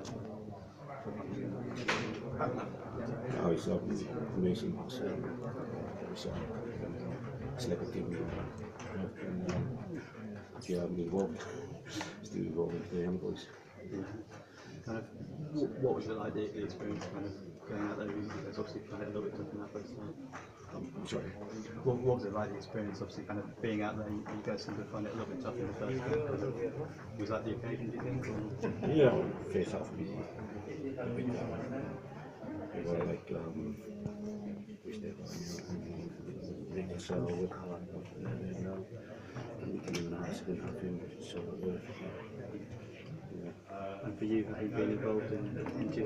Oh, it's amazing. It's it's like a team, and yeah, I'm involved. Still involved with the young boys. Yeah. Kind of, what was it like the experience kind of going out there? You guys obviously found it a little bit tough in that first time. I'm sorry. What was it like the experience? Obviously, kind of being out there, you guys seem to find it a little bit tough in the first time. Kind of, was that the occasion? Do you think? Or? Yeah, face off me a bit. Well, like which they make themselves work hard, and we can even ask them nothing. So And for you, have you been involved in